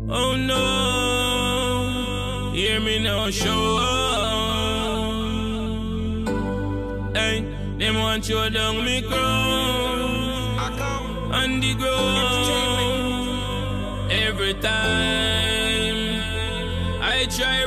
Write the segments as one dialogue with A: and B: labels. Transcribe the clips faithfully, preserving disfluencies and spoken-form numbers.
A: Oh no, hear me now, show. Hey, them want you down me crown on the ground. Every time I try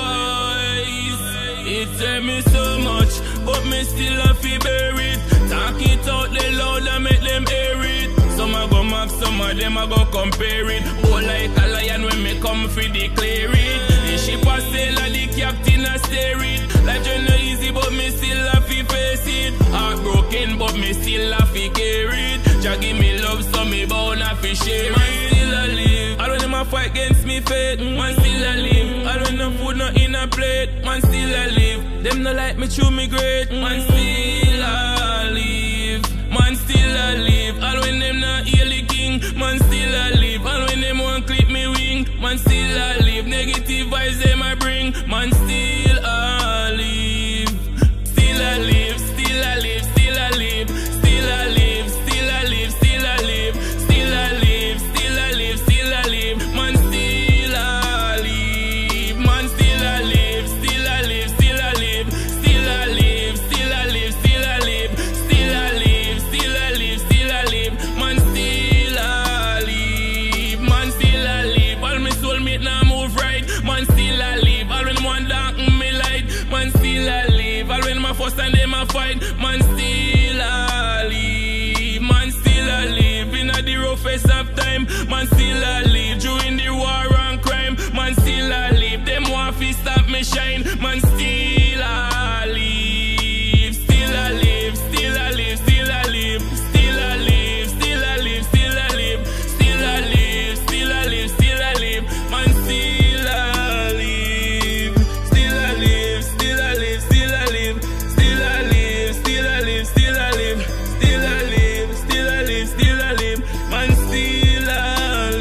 A: rise, it tell me so much, but me still have to bear it. Talk it out the loud and make them hear it. Some a go mock, some of them a go compare it. Oh, like a lion when me come for declare it. The ship a sail and the captain a steer it. Life journey easy, but me still have to face it. Heartbroken, but me still have to carry it. Jah give me love, so me bound have to share it. Man still a live, all when them a fight against me fate. Man still a live, all when no food not in a plate. Man still a live, them no like me chew me great. Man still a live, man still a live, all when them not heal the king. Man still a live, all when them want clip me wing. Man still a live, negative vibes them I bring. Man still a live, still a live, still a live, still a live, still a live, still a live, still a live, still a live, still a live, still a live. Man still a live, man still a live, still a live, still a live, still a live, still a live, still a live, still a live, still a live, still a live. Man still a live, man still a live. All me soulmate now move right. Man still a live, all when one darken me light. Man still a live, all when my first and them a fight. Man still a live, man still a live. In a the roughest of time, man still a live. During the war and crime, man still a live. Them want fi stop me shine, man still a live. Still a live, still a live, still a live, still a live, still a live, still a live, still a live, still a live, still a live. Man still a live, still a live, still a live, still a live, still a live, still a live, still a live, still a live, still a live, still a live. Man still a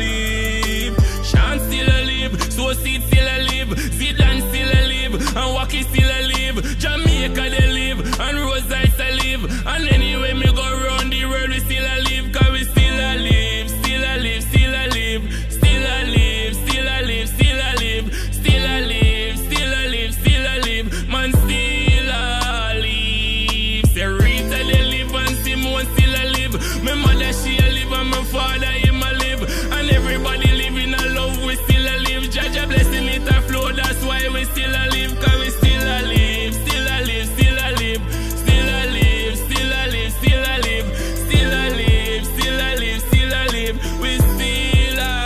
A: live, Sean still a live, so seed still a live, Zidane still a live, and Wacky still a live, Jamaica they live, and Rose Ice a live, and anyway me go round the world we still a live, cause we still a live, still a live, still a live, still a live, still a live, still a live, still a live, still a live, still a live, man still a live. Say Rita they live and Simone still a live, my mother she a live and my father him a live, and everybody living a love we still a live. Jaja blessing it a flow, that's why we still a live, cause we still a live, still a live, still a live, still a live, still a live, still a live, still a live, still a live, still a live, we still a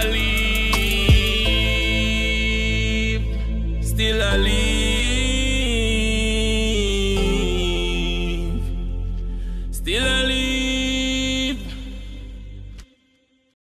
A: live, still a live, still a live.